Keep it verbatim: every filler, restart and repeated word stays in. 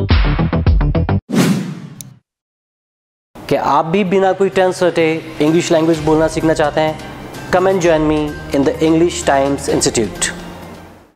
कि आप भी बिना कोई टेंस रटे इंग्लिश लैंग्वेज बोलना सीखना चाहते हैं? Come and join me in the English Times institute.